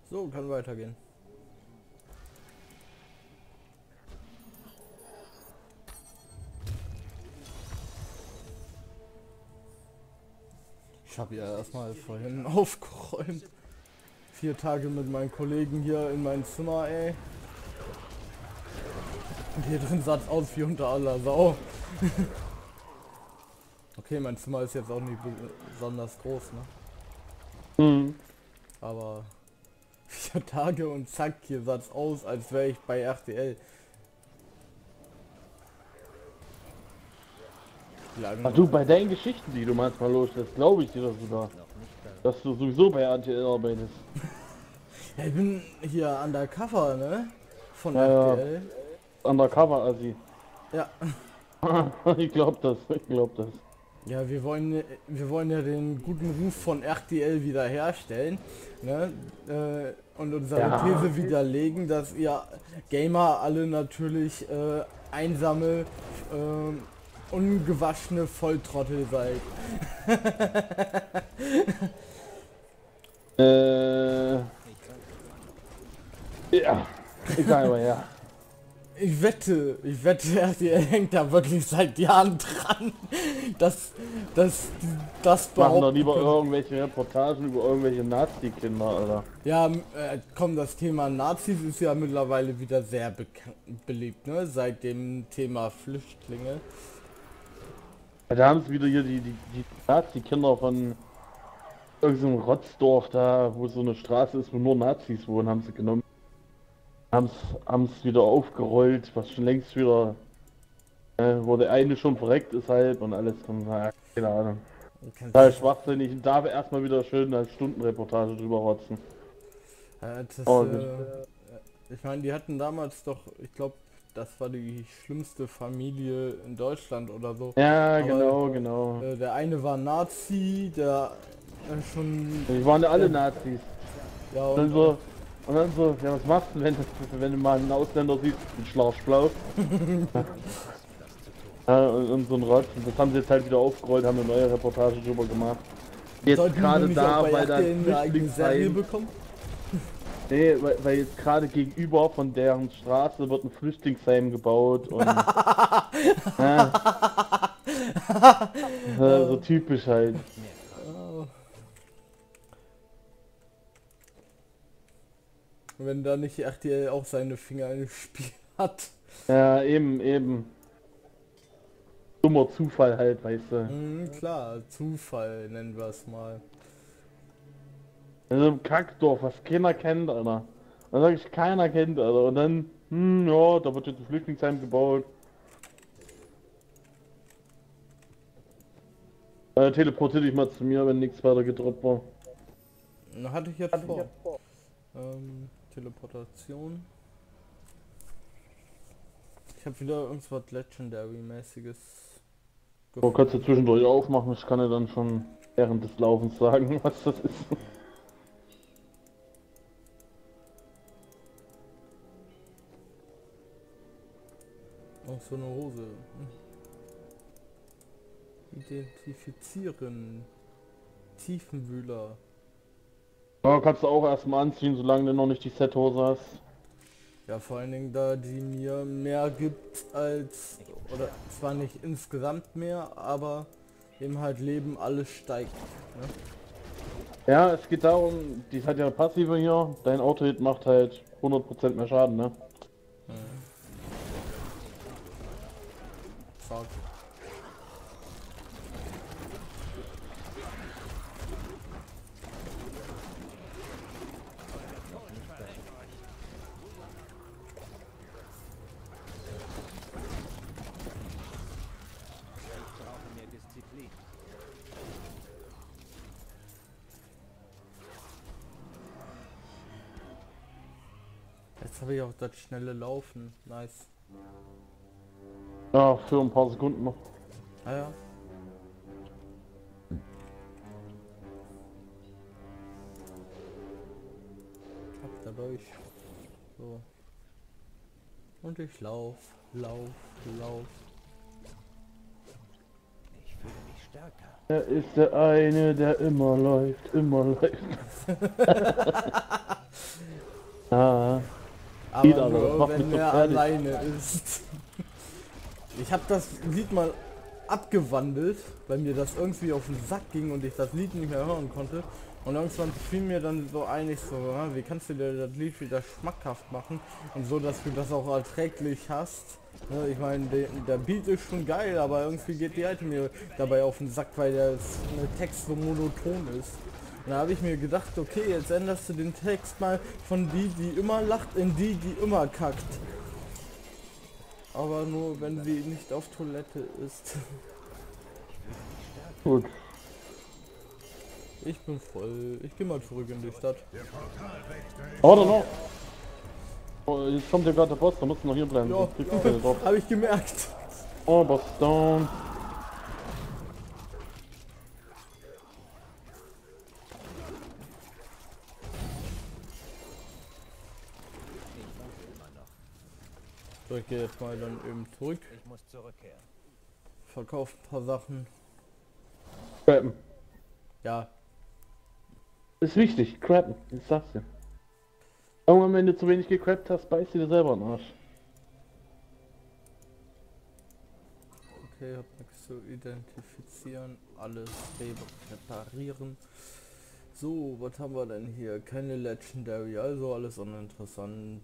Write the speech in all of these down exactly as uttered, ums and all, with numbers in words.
So, kann weitergehen. Ich habe ja erstmal vorhin aufgeräumt. Vier Tage mit meinen Kollegen hier in mein Zimmer, ey. Und hier drin sah es aus wie unter aller Sau. Okay, mein Zimmer ist jetzt auch nicht besonders groß, ne? Mhm. Aber vier Tage und zack, hier sah es aus, als wäre ich bei R T L. Lange. Ach du, bei deinen Geschichten, die du manchmal loslässt, glaube ich dir das sogar. Dass du sowieso bei R T L arbeitest. Ja, ich bin hier undercover, ne? Von Ja, R T L. Undercover Assi. Ja. Ich glaub das, ich glaub das. Ja, wir wollen, wir wollen ja den guten Ruf von R T L wiederherstellen, ne? Äh, und unsere Ja. These widerlegen, dass ihr Gamer alle natürlich äh, einsame, äh, ungewaschene Volltrottel seid. Äh. Ja. Ich sag aber ja. Ich wette, ich wette, R T L hängt da wirklich seit Jahren dran, dass das das Machen doch behaupten lieber können. irgendwelche Reportagen über irgendwelche Nazi-Kinder, Alter. Ja, äh, komm, das Thema Nazis ist ja mittlerweile wieder sehr beliebt, ne? Seit dem Thema Flüchtlinge. Ja, da haben sie wieder hier die, die, die Nazi-Kinder von irgendeinem Rotzdorf da, wo so eine Straße ist, wo nur Nazis wohnen, haben sie genommen. Haben es wieder aufgerollt, was schon längst wieder, äh, wo der eine schon verreckt ist halt und alles von, naja, keine Ahnung. Total schwachsinnig und da erstmal wieder schön als Stundenreportage drüber rotzen. Ja, das, Oh, äh, ich meine, die hatten damals doch, ich glaube, das war die schlimmste Familie in Deutschland oder so. Ja, Aber, genau, genau. Äh, der eine war Nazi, der äh, schon... Die waren ja alle ja, Nazis. Ja, Und dann und, so, und dann so, ja, was machst du, wenn, wenn du mal einen Ausländer siehst, mit Schlafschlau? Ja, und, und so ein Rotz. Und das haben sie jetzt halt wieder aufgerollt, haben eine neue Reportage drüber gemacht. Jetzt sollten wir gerade nicht da, auch bei weil da R T L eine eigene Serie Flüchtlingsheim, bekommen? nee, weil, weil jetzt gerade gegenüber von deren Straße wird ein Flüchtlingsheim gebaut und ja, äh, so typisch halt. Wenn da nicht R T L auch seine Finger im Spiel hat. Ja, eben, eben. Dummer Zufall halt, weißt du. Mhm, klar, Zufall nennen wir es mal. Also im Kackdorf, was keiner kennt, Alter. Dann sag ich, keiner kennt, Alter. Und dann, hm, ja, da wird jetzt ein Flüchtlingsheim gebaut. Äh, teleportier dich mal zu mir, wenn nichts weiter gedroppt war. Hatte ich jetzt Hatte vor. Ich jetzt vor. Ähm, Teleportation. Ich habe wieder irgendwas Legendary-mäßiges. Oh, kannst du zwischendurch aufmachen, ich kann dir dann schon während des Laufens sagen, was das ist. Auch so eine Hose. Identifizieren. Tiefenwühler. Ja, kannst du auch erstmal anziehen, solange du noch nicht die Set-Hose hast. Ja, vor allen Dingen, da die mir mehr gibt als, oder zwar nicht insgesamt mehr, aber eben halt Leben alles steigt. Ne? Ja, es geht darum, die hat ja eine passive hier, dein Auto-Hit macht halt hundert Prozent mehr Schaden, ne? Hm. Fuck. Jetzt habe ich auch das schnelle Laufen. Nice. Ja, für ein paar Sekunden noch. Ah ja. Hab da durch. So. Und ich lauf, lauf, lauf. Ich fühle mich stärker. Er ist der eine, der immer läuft, immer läuft. Ah, Aber Lied, aber das nur, macht wenn mich so er fertig. alleine ist. Ich habe das Lied mal abgewandelt, weil mir das irgendwie auf den Sack ging und ich das Lied nicht mehr hören konnte. Und irgendwann fiel mir dann so ein, ich so, ja, wie kannst du dir das Lied wieder schmackhaft machen und so, dass du das auch erträglich hast. Ne, ich meine, der, der Beat ist schon geil, aber irgendwie geht die Alte mir dabei auf den Sack, weil der Text so monoton ist. Und da habe ich mir gedacht, okay, jetzt änderst du den Text mal von die, die immer lacht, in die, die immer kackt. Aber nur, wenn sie nicht auf Toilette ist. Gut. Ich bin voll. Ich gehe mal zurück in die Stadt. Warte noch. Oh, jetzt kommt ja gerade der Boss, da musst du noch hier bleiben. Ja, sonst kriegst du keine drauf. habe ich gemerkt. Oh, Boss down. So, ich gehe jetzt mal dann eben zurück. Ich muss zurückkehren. Verkaufe ein paar Sachen. Crappen. Ja, Ist wichtig, crappen. Ich sag's dir. Irgendwann, wenn du zu wenig gecrappt hast, beißt du dir selber in den Arsch. okay, hab nichts zu identifizieren. Alles reparieren. So, was haben wir denn hier? Keine Legendary, also alles uninteressant.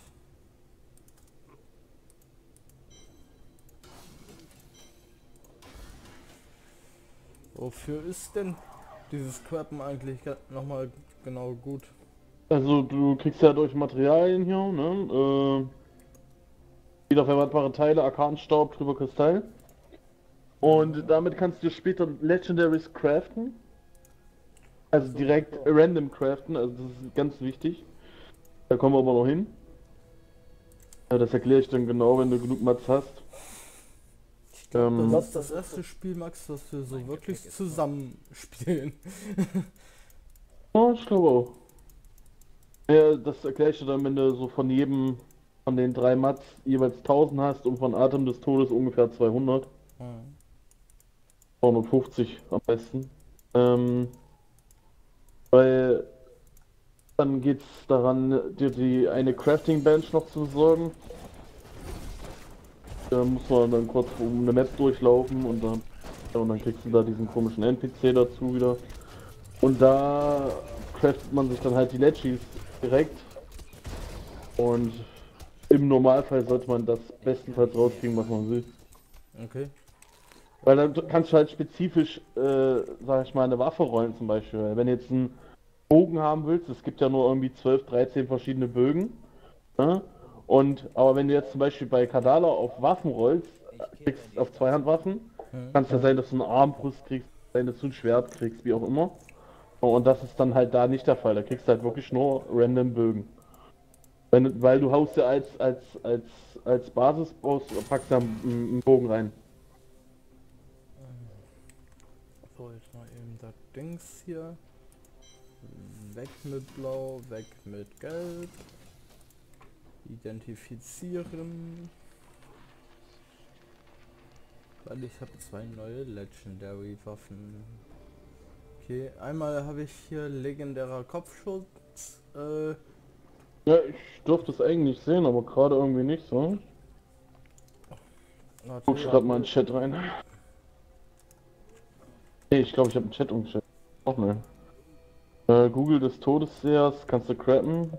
Wofür ist denn dieses Crappen eigentlich nochmal genau gut? Also du kriegst ja durch Materialien hier, ne? Äh, wiederverwertbare Teile, Arkanstaub, drüber Kristall. Und damit kannst du später Legendaries craften. Also direkt random craften, also das ist ganz wichtig. Da kommen wir aber noch hin. Ja, das erkläre ich dann genau, wenn du genug Mats hast. Ähm, Das ist das erste Spiel, Max, was wir so wirklich zusammen spielen. ja, ich glaube auch. Ja, das erkläre ich dir dann, wenn du so von jedem, von den drei Mats jeweils tausend hast und von Atem des Todes ungefähr zweihundert. Hm. zweihundertfünfzig am besten. Ähm, weil dann geht's daran, dir die eine Crafting Bench noch zu besorgen. Da muss man dann kurz um eine Map durchlaufen und dann, ja, und dann kriegst du da diesen komischen N P C dazu wieder. Und da craftet man sich dann halt die Legis direkt. Und im Normalfall sollte man das bestenfalls rauskriegen, was man will. Okay. Weil dann kannst du halt spezifisch, äh, sag ich mal, eine Waffe rollen zum Beispiel. Wenn du jetzt einen Bogen haben willst, es gibt ja nur irgendwie zwölf, dreizehn verschiedene Bögen. Ne? Und, aber wenn du jetzt zum Beispiel bei Kadala auf Waffen rollst, kriegst auf Zweihandwaffen, Mhm. kann es ja sein, dass du eine Armbrust kriegst, sein, dass du ein Schwert kriegst, wie auch immer. Und das ist dann halt da nicht der Fall. Da kriegst du halt wirklich nur random Bögen. Wenn, weil du haust ja als, als, als, als Basis, brauchst, packst da einen, einen Bogen rein. So, jetzt mal eben das Dings hier. Weg mit Blau, weg mit Gelb. Identifizieren. Weil ich habe zwei neue Legendary Waffen. Okay, einmal habe ich hier legendärer Kopfschutz. Äh, Ja, ich durfte es eigentlich sehen, aber gerade irgendwie nicht so. warte, Guck, schreib mal in den Chat rein. Nee, ich glaube, ich habe einen Chat umgestellt. Auch ne. Äh, Google des Todessehers, kannst du crappen.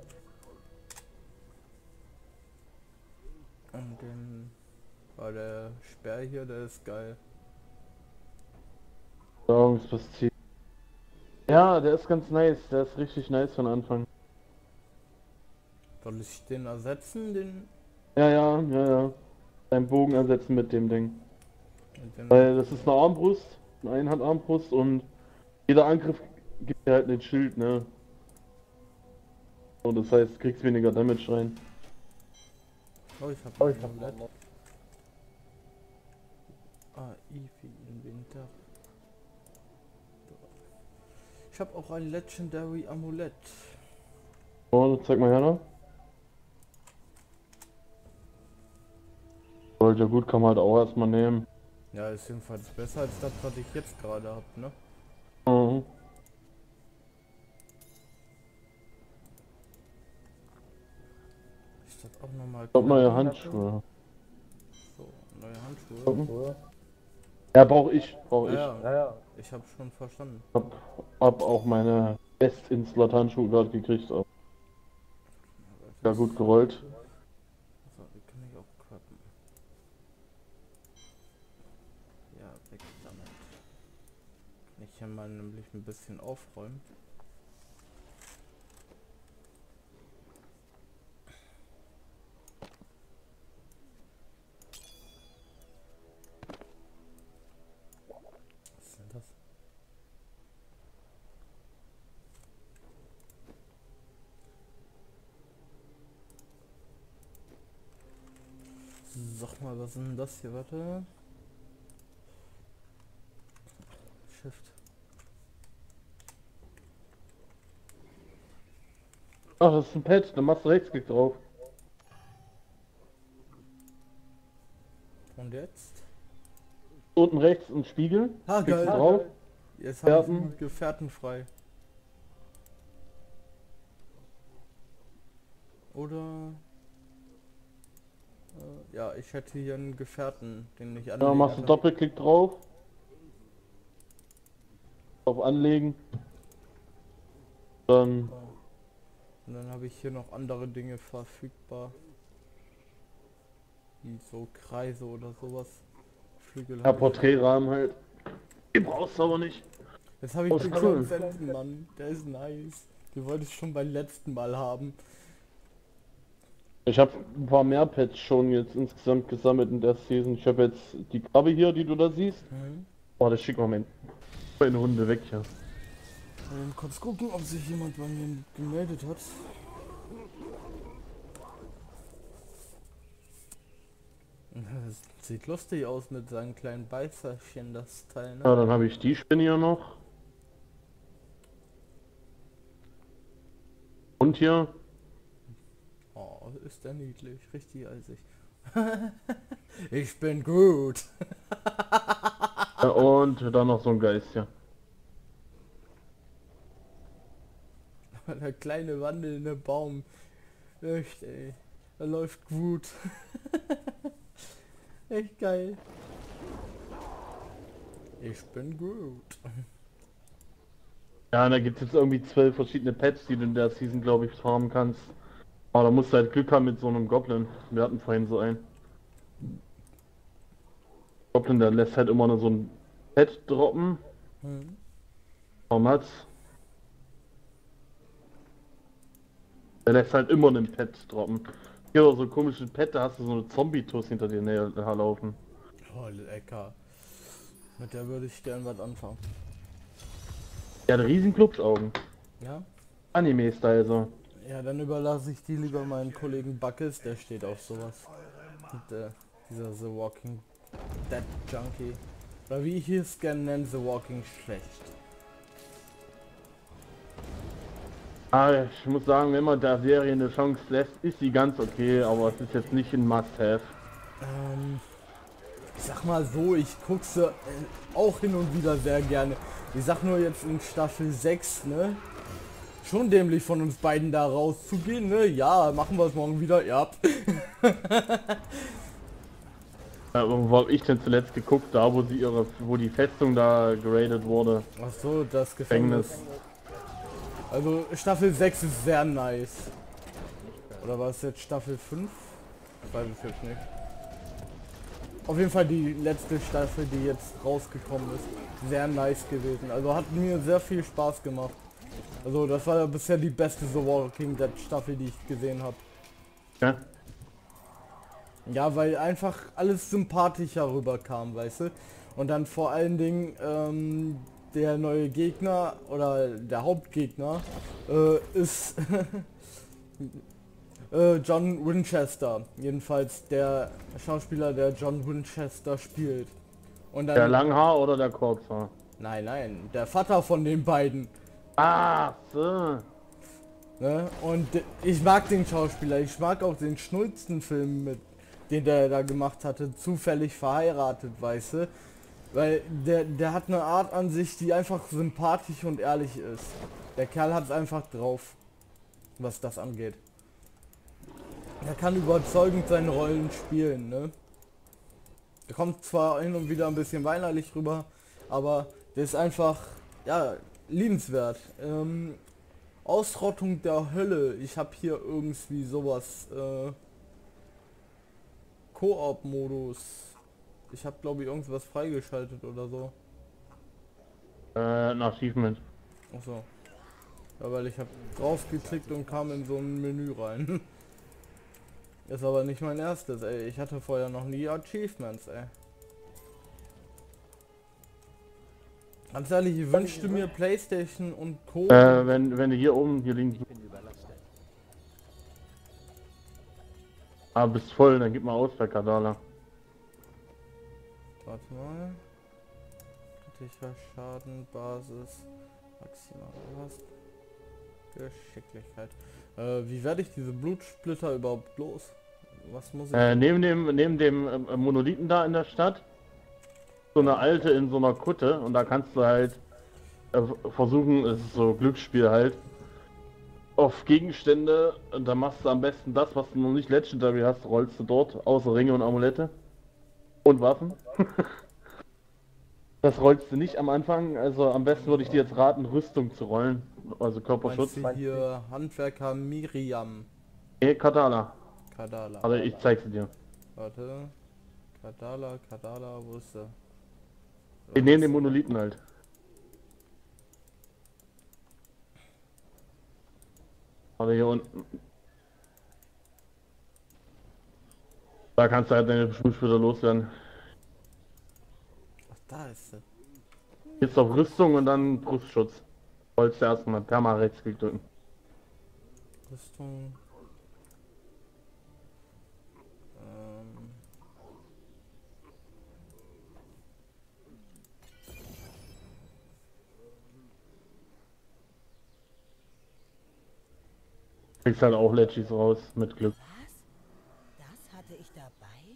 und den war der Sperr hier, der ist geil. Steuerungspassiv. Ja, der ist ganz nice, der ist richtig nice von Anfang. Soll ich den ersetzen, den? Ja, ja, ja, ja. Deinen Bogen ersetzen mit dem Ding. mit dem Weil das ist eine Armbrust, eine Einhandarmbrust und jeder Angriff gibt dir halt ein Schild, ne? Und das heißt, du kriegst weniger Damage rein. Oh, ich hab ein Amulett. Ah, Eevee Inventar. Ich habe auch ein Legendary Amulett. Oh, zeig mal her da. Wollte ja gut, kann man halt auch erstmal nehmen. Ja, ist jedenfalls besser als das, was ich jetzt gerade hab, ne? Mhm. das auch nochmal? Ich glaub, neue Handschuhe. So, neue Handschuhe. Ja, brauche ich, brauche Ja, ich. ja, ja, ich habe schon verstanden. Hab, hab auch meine Best-Inslat-Handschuhe gerade gekriegt. Auch. Ja, gut gerollt. So, die kann ich auch klappen. Ja, weg damit. Kann ich hier mal nämlich ein bisschen aufräumen. Was ist denn das? Sag mal, was ist denn das hier? Warte. Shift. Ach, das ist ein Pad, da machst du Rechtsklick drauf. Und jetzt? Unten rechts ein Spiegel. Ah, Klickst geil. du drauf. Jetzt habe ich Gefährten. einen Gefährten frei. Oder... Äh, ja, ich hätte hier einen Gefährten, den ich Ja, anlegen machst du kann. Doppelklick drauf. Auf Anlegen. Dann So. Und dann habe ich hier noch andere Dinge verfügbar. Wie so Kreise oder sowas. Flügel. ja, hab ich. Porträtrahmen halt. Die brauchst du aber nicht. Jetzt habe ich Oh, den ist cool. Sensenmann. Der ist nice. Den wollte ich schon beim letzten Mal haben. Ich habe ein paar mehr Pads schon jetzt insgesamt gesammelt in der Season. Ich habe jetzt die Krabbe hier, die du da siehst. Mhm. Oh, das schick Moment. Eine Runde weg hier. Ähm, kurz gucken, ob sich jemand bei mir gemeldet hat. Das sieht lustig aus mit seinen kleinen Beißerchen, das Teil, ne? Ja, dann habe ich die Spinne hier noch. Und hier. Oh, ist der niedlich, richtig eisig. Ich bin gut. Ja, und dann noch so ein Geist hier. Der kleine wandelnde Baum. Echt, ey. Er läuft gut. Echt geil. Ich bin gut. Ja, da gibt es jetzt irgendwie zwölf verschiedene Pets, die du in der Season, glaube ich, farmen kannst. Aber da musst du halt Glück haben mit so einem Goblin. Wir hatten vorhin so einen. Goblin, der lässt halt immer nur so ein Pet droppen. Hm. Warum hat's? Der lässt halt immer einen Pet droppen. Hier so komische Pet, da hast du so eine Zombie-Tuss hinter dir näher laufen. Oh, lecker. Mit der würde ich gern was anfangen. Der hat riesen Glubschaugen. Ja? Anime-Style so. Ja, dann überlasse ich die lieber meinen Kollegen Buckes, der steht auf sowas. Und, äh, dieser The Walking Dead Junkie. Oder wie ich es gerne nenne, The Walking Schlecht. Ah, ich muss sagen, wenn man der Serie eine Chance lässt, ist sie ganz okay, aber es ist jetzt nicht ein Must-Have. Ähm, ich sag mal so, ich gucke sie äh, auch hin und wieder sehr gerne. Ich sag nur jetzt in Staffel sechs, ne? Schon dämlich von uns beiden da rauszugehen, ne? Ja, machen wir es morgen wieder, ja. Äh, wo hab ich denn zuletzt geguckt, da wo sie ihre, wo die Festung da geradet wurde? Ach so, das Gefängnis. Gefängnis. Also Staffel sechs ist sehr nice. Oder war es jetzt Staffel fünf? Ich weiß es jetzt nicht. Auf jeden Fall die letzte Staffel, die jetzt rausgekommen ist, sehr nice gewesen. Also hat mir sehr viel Spaß gemacht. Also das war ja bisher die beste The Walking Dead Staffel, die ich gesehen habe. Ja? Ja, weil einfach alles sympathischer rüberkam, weißt du? Und dann vor allen Dingen ähm, der neue Gegner oder der Hauptgegner äh, ist äh, John Winchester. Jedenfalls der Schauspieler, der John Winchester spielt. Und dann, Der Langhaar oder der Kurzhaar? nein, nein, der Vater von den beiden. Ah, so. Ne? Und ich mag den Schauspieler, ich mag auch den schnulzen Film mit, den der da gemacht hatte, zufällig verheiratet, weißt du? Weil der, der hat eine Art an sich, die einfach sympathisch und ehrlich ist. Der Kerl hat es einfach drauf, was das angeht. Er kann überzeugend seine Rollen spielen, ne? Er kommt zwar hin und wieder ein bisschen weinerlich rüber, aber der ist einfach, ja, liebenswert. Ähm, Ausrottung der Hölle. Ich habe hier irgendwie sowas, äh, Koop-Modus. Ich habe, glaube ich, irgendwas freigeschaltet oder so. Äh, ein Achievement. Achso. Ja, weil ich habe drauf geklickt und kam in so ein Menü rein. Ist aber nicht mein erstes, ey. Ich hatte vorher noch nie Achievements, ey. Ganz ehrlich, ich wünschte mir PlayStation und Co. Äh, wenn, wenn du hier oben, hier liegen, Bin überlastet. ah, bist voll, dann gib mal aus bei Kadala. Warte mal. Kritischer Schaden, Basis, maximal was? Geschicklichkeit. Äh, wie werde ich diese Blutsplitter überhaupt los? Was muss ich? Äh, neben dem, neben dem äh, Monolithen da in der Stadt, so eine alte in so einer Kutte und da kannst du halt äh, versuchen, es ist so Glücksspiel halt, auf Gegenstände und da machst du am besten das, was du noch nicht Legendary hast, rollst du dort, außer Ringe und Amulette und Waffen. Das rollst du nicht am Anfang, also am besten würde ich dir jetzt raten, Rüstung zu rollen, also Körperschutz. Meinst du hier Handwerker Miriam Nee, Kadala. Kadala? Also ich zeig sie dir. Warte. Kadala, Kadala, wo ist der? Wir nehmen den Monolithen halt. Aber hier unten. Da kannst du halt deine Schulspieler loswerden. Ach, da ist er. Jetzt auf Rüstung und dann Brustschutz. Wolltest du erstmal Perma Rechtsklick drücken. Rüstung. Ähm. Kriegst halt auch Legis raus, mit Glück. Was? Das hatte ich dabei?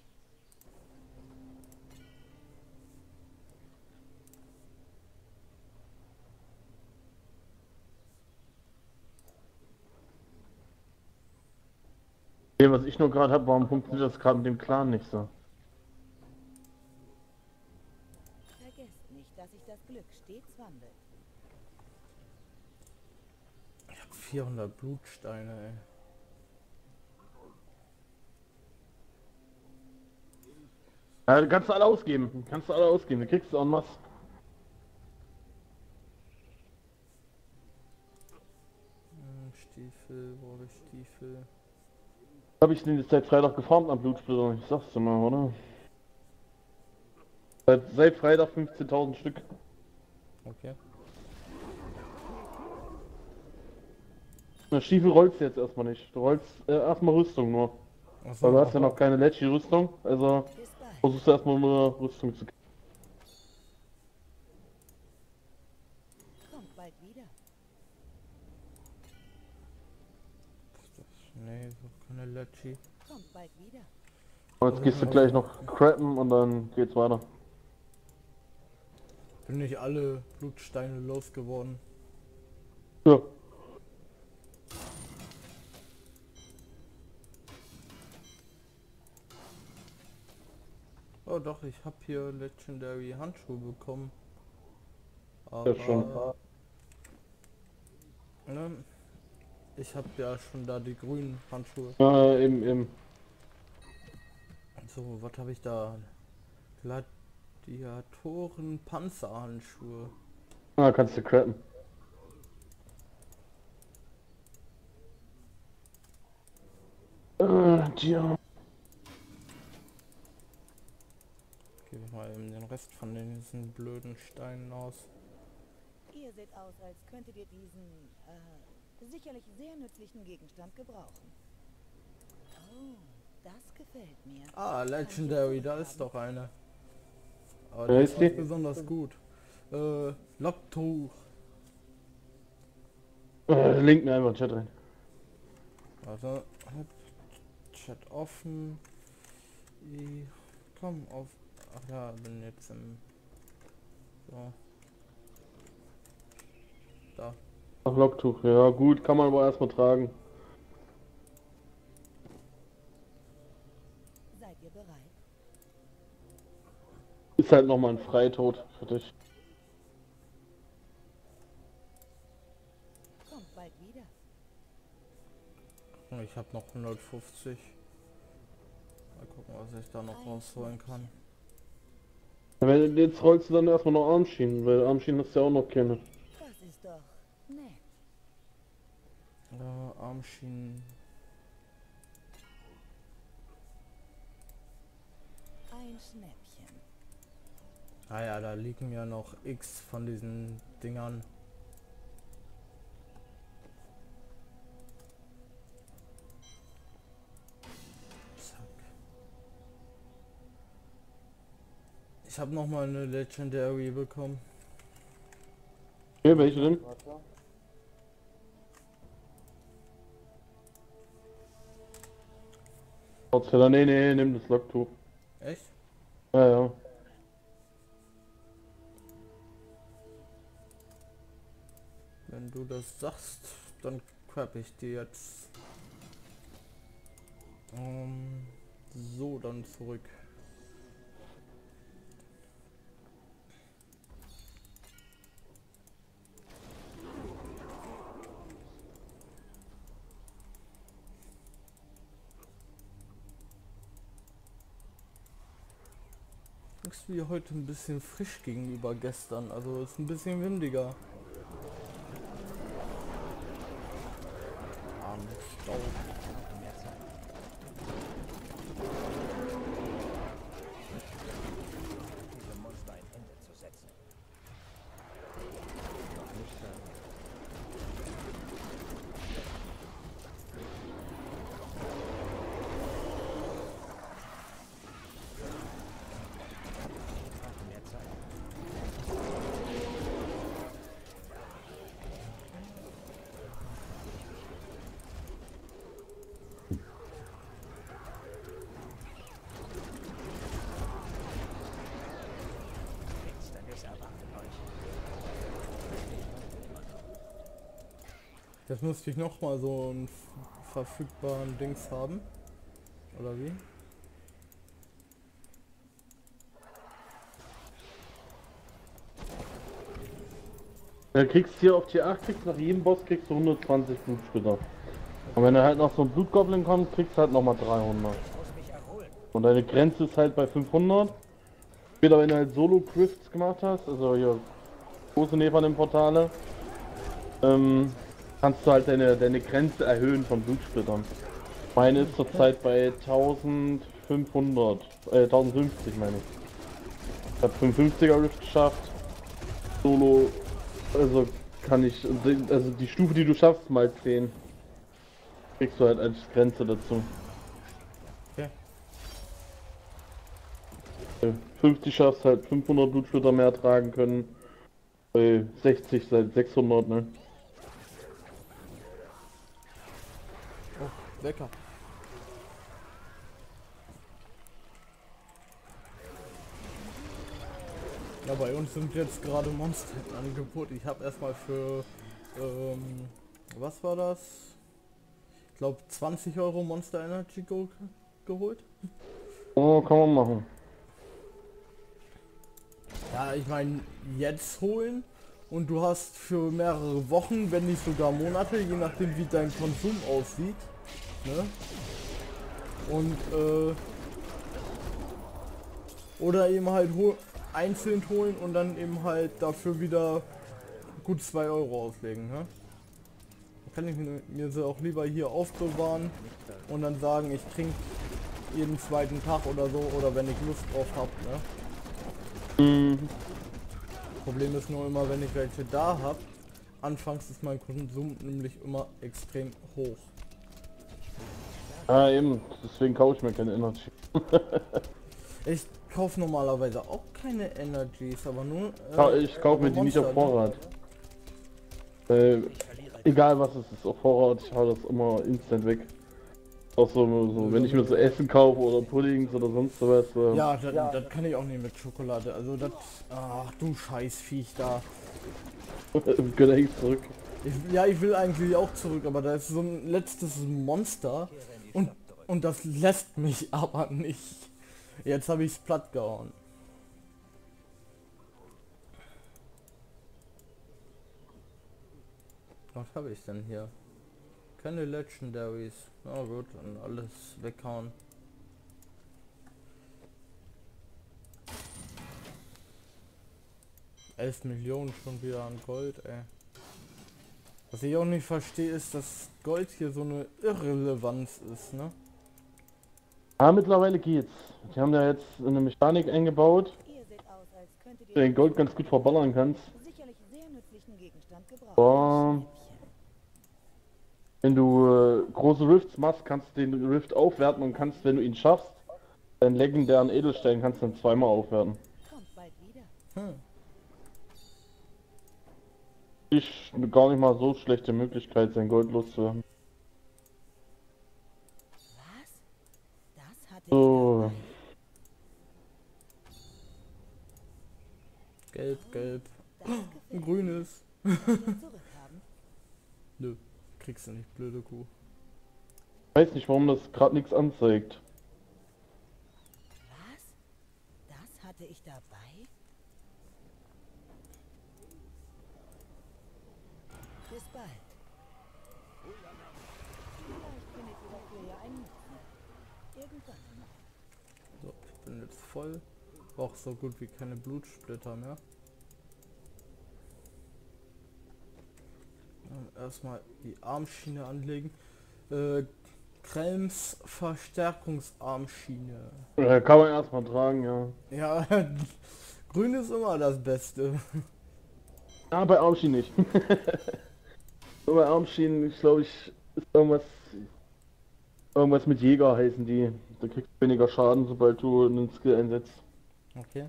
Dem, was ich nur gerade habe, warum funktioniert das gerade mit dem Clan nicht so? Vergesst nicht, dass sich das Glück stets wandelt. Ich hab vierhundert Blutsteine, ey. Ja, du kannst du alle ausgeben. Kannst du alle ausgeben. Du kriegst auch was. Hm, Stiefel, brauche ich Stiefel. Habe ich den jetzt seit Freitag gefarmt am Blutsplitter? Ich sag's dir mal, oder? Seit, seit Freitag fünfzehntausend Stück. Okay. Na, Stiefel rollst du jetzt erstmal nicht. Du rollst äh, erstmal Rüstung nur. Achso, Weil du hast ja noch keine Leggy-Rüstung. Also Bis bald. versuchst du erstmal nur Rüstung zu kriegen. Kommt bald wieder. Nee, so keine Leggy. Kommt bald wieder. Und jetzt gehst du gleich noch crappen und dann geht's weiter. Bin nicht alle Blutsteine losgeworden. Ja. Oh doch, ich habe hier Legendary Handschuhe bekommen. Aber Ja, schon. ne, ich habe ja schon da die grünen Handschuhe. Ja, eben, eben. So, was habe ich da? Gladiatoren Panzerhandschuhe. Ah, kannst du crappen. Äh, tja. Gebe ich mal eben den Rest von diesen blöden Steinen aus. Ihr seht aus, als könntet ihr diesen, äh, sicherlich sehr nützlichen Gegenstand gebrauchen. Oh, das gefällt mir. Ah, Legendary, da ist doch eine. Aber Wer die ist ist die? nicht besonders gut. Äh, Locktuch. Äh, link mir einfach in den Chat rein. Warte. Chat offen. I, komm auf. Ach ja, bin jetzt im. So. Da. Ach, Locktuch, ja gut, kann man aber erstmal tragen. bereit? Ist halt nochmal ein Freitod für dich. Kommt bald wieder. Ich habe noch hundertfünfzig. Mal gucken, was ich da noch rausholen kann. Wenn, jetzt rollst du dann erstmal noch Armschienen, weil Armschienen hast du ja auch noch keine. Das ist doch nett. Ja, Armschienen. Ein Schnäppchen. Ah ja, da liegen ja noch X von diesen Dingern. Ich habe noch mal eine Legendary bekommen. Ja, welche denn? Trotzdem, nee, nee, nimm das Locktuch. Echt? Ja, ja. Wenn du das sagst, dann crap ich die jetzt. Ähm, so, dann zurück. Wie heute ein bisschen frisch gegenüber gestern, also ist ein bisschen windiger. Am Stau. Diesem Monster ein Ende zu setzen. Noch nicht sagen. Mehr Zeit. Finsternis erwartet euch. Jetzt müsste ich noch mal so einen verfügbaren Dings haben. Oder wie? Du kriegst hier auf Tier acht, kriegst nach jedem Boss kriegst du hundertzwanzig Blutsplitter. Und wenn er halt noch so ein Blutgoblin kommt, kriegst du halt nochmal dreihundert. Ich muss mich erholen. Und deine Grenze ist halt bei fünfhundert. Später, wenn du halt Solo-Crifts gemacht hast, also hier große Nepal-Portale, ähm, kannst du halt deine, deine Grenze erhöhen von Blutsplittern. Meine ist zurzeit bei eintausendfünfhundert, äh, eintausendfünfzig meine ich. Ich habe fünfundfünfziger Rift geschafft. Solo, also kann ich, also die Stufe, die du schaffst, mal zehn. Kriegst du halt als Grenze dazu. Okay. Bei fünfzig schaffst halt fünfhundert Blutsplitter mehr tragen können. Bei sechzig seit sechshundert, ne? Oh, lecker. Ja, bei uns sind jetzt gerade Monster im Angebot. Ich habe erstmal für, ähm, was war das? Ich glaube zwanzig Euro Monster Energy ge geholt. Oh, kann man machen. Ja, ich meine, jetzt holen und du hast für mehrere Wochen, wenn nicht sogar Monate, je nachdem wie dein Konsum aussieht, ne? Und, äh, oder eben halt hol einzeln holen und dann eben halt dafür wieder gut zwei Euro auslegen, ne? Dann kann ich mir, mir sie auch lieber hier aufbewahren und dann sagen, ich trinke jeden zweiten Tag oder so, oder wenn ich Lust drauf habe, ne? Mhm. Problem ist nur immer, wenn ich welche da habe, anfangs ist mein Konsum nämlich immer extrem hoch. Ah, eben, deswegen kaufe ich mir keine Energy. Ich kaufe normalerweise auch keine Energies, aber nur... Ja, Äh, ich kaufe mir aber die nicht auf Monster, ne? Vorrat. Äh, egal was es ist, auf Vorrat, ich hau das immer instant weg. Auch so, so wenn ich mir so Essen kaufe oder Puddings oder sonst sowas. Äh, Ja, das, ja. das kann ich auch nicht mit Schokolade. Also das... Ach du Scheißviech da. Gönn ich zurück. Ich, ja, ich will eigentlich auch zurück, aber da ist so ein letztes Monster und, und das lässt mich aber nicht. Jetzt habe ich es platt gehauen. Was habe ich denn hier? Keine Legendaries. Na gut, dann alles weghauen. elf Millionen schon wieder an Gold, ey. Was ich auch nicht verstehe, ist, dass Gold hier so eine Irrelevanz ist, ne? Ja, mittlerweile geht's. Die haben da jetzt eine Mechanik eingebaut, Ihr seht aus, als könntet ihr du den Gold ganz gut verballern kannst. sicherlich sehr nützlichen Gegenstand gebrauchen. So, wenn du äh, große Rifts machst, kannst du den Rift aufwerten und kannst, wenn du ihn schaffst, deinen legendären Edelstein kannst du dann zweimal aufwerten. Kommt bald wieder. Hm. Ist eine gar nicht mal so schlechte Möglichkeit, sein Gold loszuwerden. Was? Das hatte So, Gelb, gelb. ich dabei. Das Ein gefällt grünes. mir. Zurückhaben. Nö, kriegst du nicht, blöde Kuh. ich weiß nicht, warum das gerade nichts anzeigt. Was? Das hatte ich dabei? Bis bald. Vielleicht findet ihr dafür ja einen Nutzen. Irgendwann. So, ich bin jetzt voll. Auch so gut wie keine Blutsplitter mehr. Dann erstmal die Armschiene anlegen. Äh, Krems Verstärkungsarmschiene. Äh, kann man erstmal tragen, ja. Ja, grün ist immer das Beste. Ja, bei Armschienen nicht. Nur bei Armschienen, ich glaube, ich ist irgendwas. Irgendwas mit Jäger heißen die. Da kriegst du weniger Schaden, sobald du einen Skill einsetzt. Okay.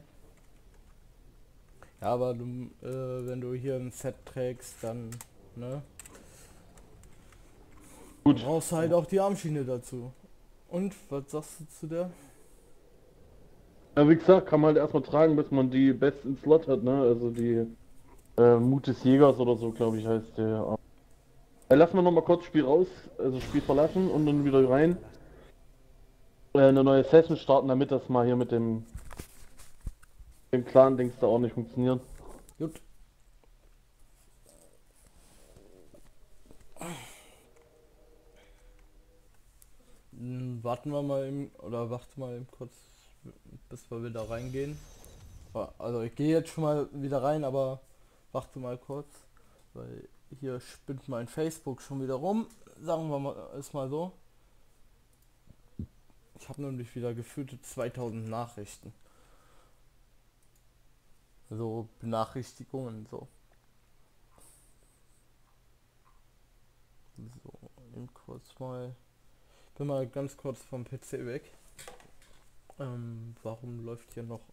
Ja, aber du, äh, wenn du hier ein Set trägst, dann, ne? Gut. Dann brauchst du halt auch die Armschiene dazu. Und, was sagst du zu der? Ja, wie gesagt, kann man halt erstmal tragen, bis man die besten Slot hat, ne? Also die äh, Mut des Jägers oder so, glaube ich, heißt der. Äh, lassen wir noch mal kurz Spiel raus, also Spiel verlassen und dann wieder rein. Äh, eine neue Session starten, damit das mal hier mit dem dem Clan-Dings da auch nicht funktioniert. Gut. Hm, warten wir mal eben, oder warte mal eben kurz, bis wir wieder reingehen. Also ich gehe jetzt schon mal wieder rein, aber warte mal kurz, weil hier spinnt mein Facebook schon wieder rum. Sagen wir mal, ist mal so. Ich habe nämlich wieder gefühlte zweitausend Nachrichten. So Benachrichtigungen so. So, eben kurz mal. Bin mal ganz kurz vom P C weg. Ähm, warum läuft hier noch